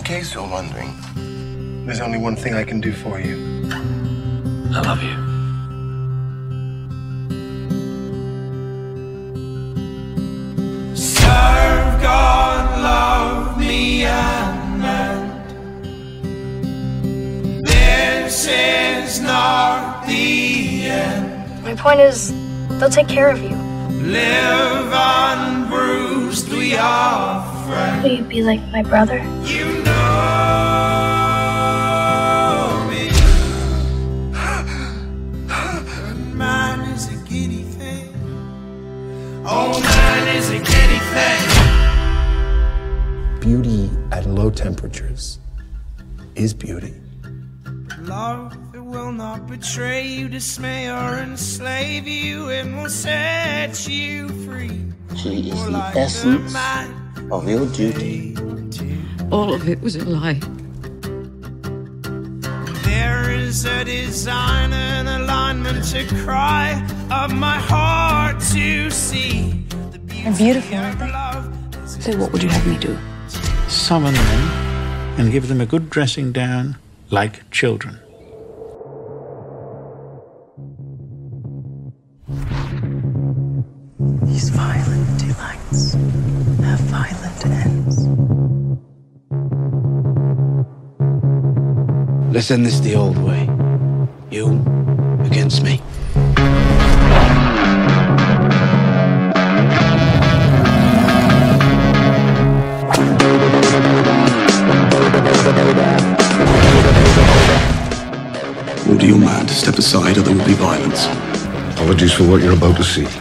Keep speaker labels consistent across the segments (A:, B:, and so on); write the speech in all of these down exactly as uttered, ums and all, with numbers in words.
A: case you're wondering, there's only one thing I can do for you.
B: I love you.
C: Serve God, love me and mend. This is not the end.
D: My point is, they'll take care of you.
C: Live unbruised, we are friends.
D: Will you be like my brother?
C: You know me. But man is a guinea thing. Oh, man is a guinea thing.
A: Beauty at low temperatures is beauty.
C: Love, it will not betray you, dismay or enslave you. It will set you free.
E: She is the essence of your duty.
F: All of it was a lie.
C: There is a design and alignment to cry of my heart to see.
G: They're beautiful, aren't they?
F: So what would you have me do?
B: Summon them and give them a good dressing down like children.
H: These violent delights have violent ends.
I: Let's end this the old way. You against me.
J: Would you man to step aside or there will be violence?
K: Apologies for what you're about to see.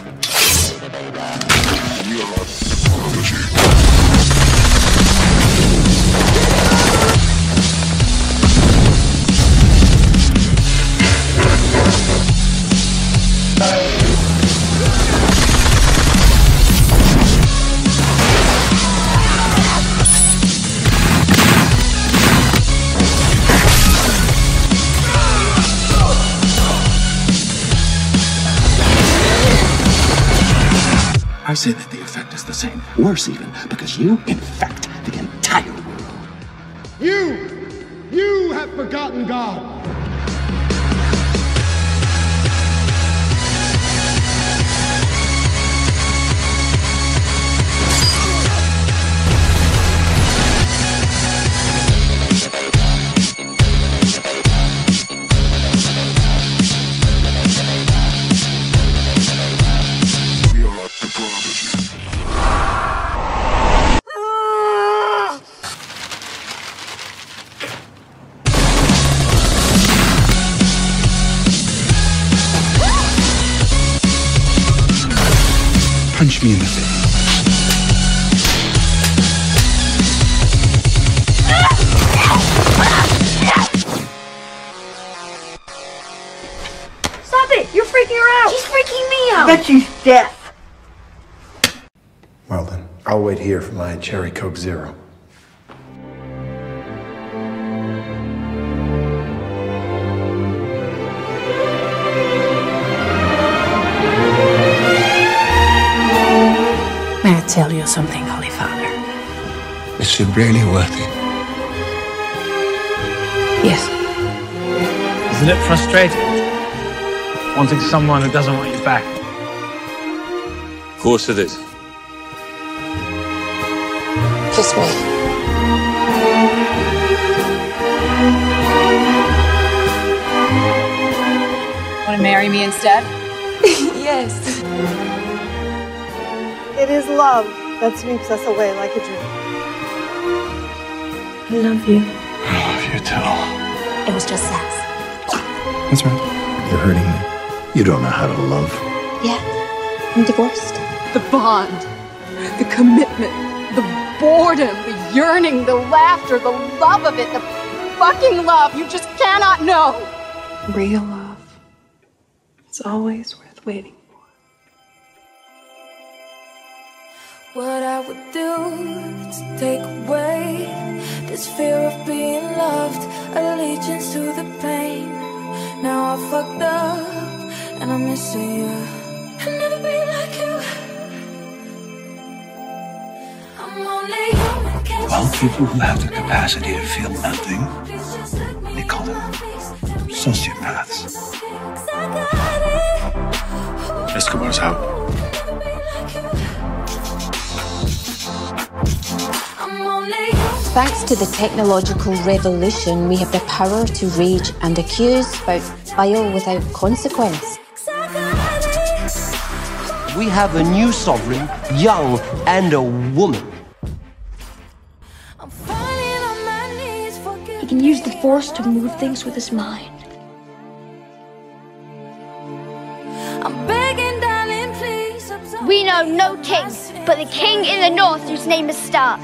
J: I say that the effect is the same. Worse even, because you infect the entire world.
K: You! You have forgotten God!
J: Punch me in the face.
D: Stop it! You're freaking her out! She's freaking me out!
G: I bet she's deaf.
A: Well then, I'll wait here for my Cherry Coke Zero.
G: May I tell you something, Holy Father?
J: Is she really worth it?
G: Yes.
B: Isn't it frustrating? Wanting someone who doesn't want you back.
L: Of course it is.
G: Kiss me.
M: Want to marry me instead?
G: Yes.
N: It is love that sweeps us away like a dream.
G: I love you.
J: I love you too.
G: It was just sex.
J: That's right.
A: You're hurting me.
K: You don't know how to love.
G: Yeah. I'm divorced.
M: The bond, the commitment, the boredom, the yearning, the laughter, the love of it, the fucking love you just cannot know.
G: Real love. It's always worth waiting.
O: What I would do to take away this fear of being loved, allegiance to the pain. Now I fucked up and I'm missing you. I'll never be like you.
J: Well, people who have the capacity to feel nothing, they call them sociopaths.
I: Escobar's out.
P: Thanks to the technological revolution, we have the power to rage and accuse without file, without consequence.
Q: We have a new sovereign, young and a woman.
D: He can use the Force to move things with his mind.
R: We know no king, but the king in the north whose name is Stark.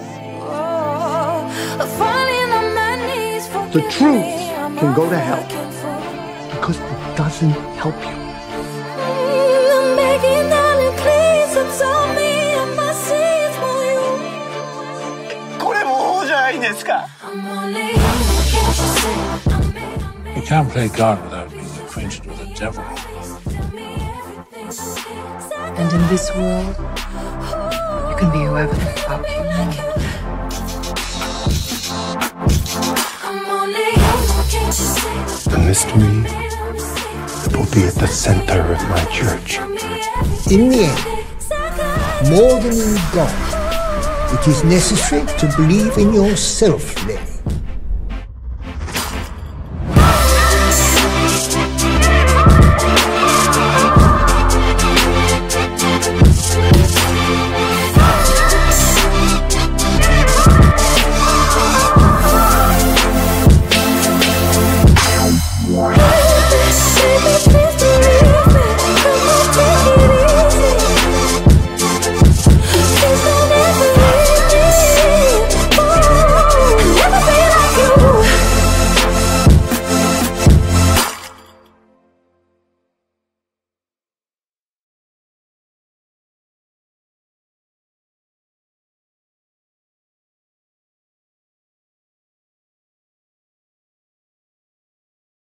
S: The truth can go to hell because it doesn't help you.
O: I'm begging, darling, please absolve me of my sins for you.
Q: これも王じゃないですか?
I: You can't play God without being acquainted with the devil.
F: And in this world, you can be whoever the fuck you want.
A: The mystery that will be at the center of my church.
T: In the end, more than in God, it is necessary to believe in yourself, Len.